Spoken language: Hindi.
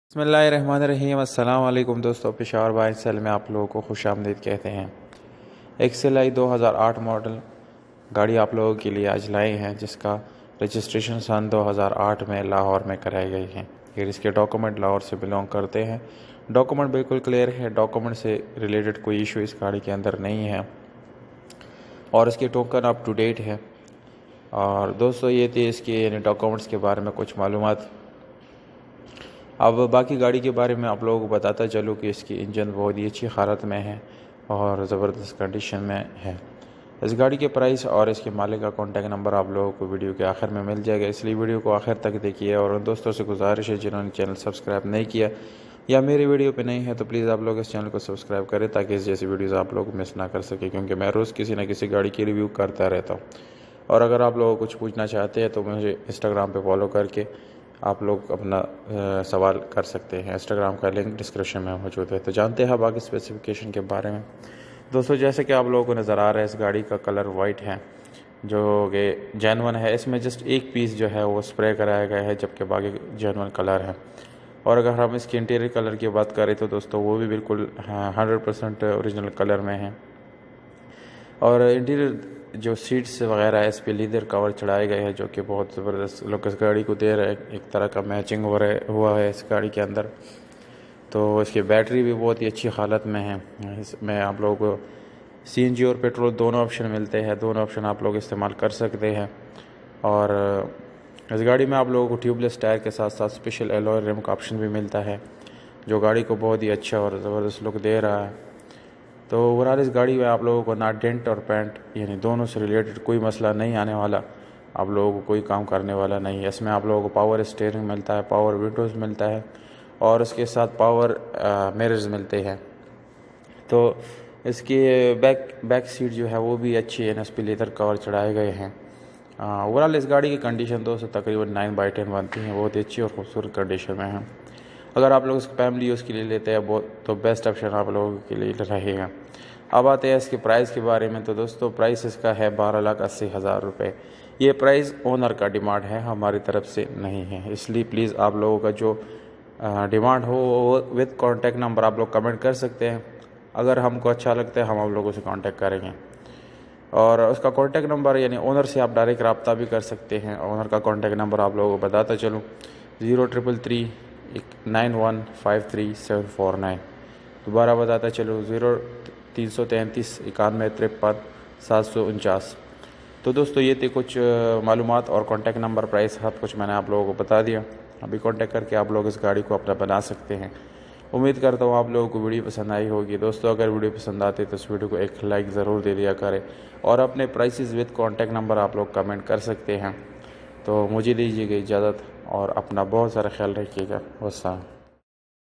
बिस्मिल्लाहिर्रहमानिर्रहीम। अस्सलाम वालेकुम दोस्तों, पेशावर बाइक सेल में आप लोगों को खुशामदीद कहते हैं। एक्सेल 2008 मॉडल गाड़ी आप लोगों के लिए आज लाए हैं, जिसका रजिस्ट्रेशन सन 2008 में लाहौर में कराई गई है। फिर इसके डॉक्यूमेंट लाहौर से बिलोंग करते हैं। डॉक्यूमेंट बिल्कुल क्लियर है, डॉक्यूमेंट से रिलेटेड कोई इशू इस गाड़ी के अंदर नहीं है और इसके टोकन अप टू डेट है। और दोस्तों ये थी इसके यानी डॉक्यूमेंट्स के बारे में कुछ मालूमात। अब बाकी गाड़ी के बारे में आप लोगों को बताता चलूँ कि इसकी इंजन बहुत ही अच्छी हालत में है और ज़बरदस्त कंडीशन में है। इस गाड़ी के प्राइस और इसके मालिक का कॉन्टैक्ट नंबर आप लोगों को वीडियो के आखिर में मिल जाएगा, इसलिए वीडियो को आखिर तक देखिए। और उन दोस्तों से गुजारिश है जिन्होंने चैनल सब्सक्राइब नहीं किया या मेरी वीडियो पे नहीं है तो प्लीज़ आप लोग इस चैनल को सब्सक्राइब करें ताकि इस जैसी वीडियोज़ आप लोग मिस ना कर सकें, क्योंकि मैं रोज़ किसी न किसी गाड़ी की रिव्यू करता रहता हूँ। और अगर आप लोग कुछ पूछना चाहते हैं तो मुझे इंस्टाग्राम पे फॉलो करके आप लोग अपना सवाल कर सकते हैं। इंस्टाग्राम का लिंक डिस्क्रिप्शन में मौजूद है। तो जानते हैं बाकी स्पेसिफिकेशन के बारे में। दोस्तों जैसे कि आप लोगों को नज़र आ रहा है, इस गाड़ी का कलर वाइट है जो कि जेन्युइन है। इसमें जस्ट एक पीस जो है वो स्प्रे कराया गया है, जबकि बाकी जेन्युइन कलर है। और अगर हम इसके इंटीरियर कलर की बात करें तो दोस्तों वो भी बिल्कुल 100% ओरिजिनल कलर में है। और इंटीरियर जो सीट्स वगैरह है इस पर लीदर कवर चढ़ाए गए हैं, जो कि बहुत ज़बरदस्त लुक इस गाड़ी को दे रहा है। एक तरह का मैचिंग हुआ है इस गाड़ी के अंदर। तो इसकी बैटरी भी बहुत ही अच्छी हालत में है। इसमें आप लोगों को CNG और पेट्रोल दोनों ऑप्शन मिलते हैं, दोनों ऑप्शन आप लोग इस्तेमाल कर सकते हैं। और इस गाड़ी में आप लोगों को ट्यूबलेस टायर के साथ साथ स्पेशल एलॉय रिम का ऑप्शन भी मिलता है, जो गाड़ी को बहुत ही अच्छा और ज़बरदस्त लुक दे रहा है। तो ओवरऑल इस गाड़ी में आप लोगों को ना डेंट और पेंट यानी दोनों से रिलेटेड कोई मसला नहीं आने वाला, आप लोगों को कोई काम करने वाला नहीं है। इसमें आप लोगों को पावर स्टीयरिंग मिलता है, पावर विंडोज़ मिलता है और उसके साथ पावर मिरर्स मिलते हैं। तो इसकी बैक सीट जो है वो भी अच्छी है, इस पर लेदर कवर चढ़ाए गए हैं। ओवरऑल इस गाड़ी की कंडीशन दोस्तों तकरीबन 9/10 बनती हैं, बहुत ही अच्छी और खूबसूरत कंडीशन में है। अगर आप लोग इसको फैमिली यूज़ के लिए लेते हैं बहुत तो बेस्ट ऑप्शन आप लोगों के लिए रहेगा। अब आते हैं इसके प्राइस के बारे में। तो दोस्तों प्राइस इसका है 12,80,000 रुपये। ये प्राइस ओनर का डिमांड है, हमारी तरफ से नहीं है, इसलिए प्लीज़ आप लोगों का जो डिमांड हो वो विद कॉन्टैक्ट नंबर आप लोग कमेंट कर सकते हैं। अगर हमको अच्छा लगता है हम आप लोगों से कॉन्टैक्ट करेंगे। और उसका कॉन्टैक्ट नंबर यानी ओनर से आप डायरेक्ट रब्ता भी कर सकते हैं। ओनर का कॉन्टैक्ट नंबर आप लोगों को बताता चलूँ 0333153749। दोबारा बताता चलो 033391535749। तो दोस्तों ये थे कुछ मालूमात और कॉन्टैक्ट नंबर, प्राइस सब कुछ मैंने आप लोगों को बता दिया। अभी कॉन्टैक्ट करके आप लोग इस गाड़ी को अपना बना सकते हैं। उम्मीद करता हूँ आप लोगों को वीडियो पसंद आई होगी। दोस्तों अगर वीडियो पसंद आती है तो इस वीडियो को एक लाइक ज़रूर दे दिया करें और अपने प्राइसेस विद कॉन्टैक्ट नंबर आप लोग कमेंट कर सकते हैं। तो मुझे दीजिएगा इजाज़त और अपना बहुत सारा ख्याल रखिएगा। वस्सलाम।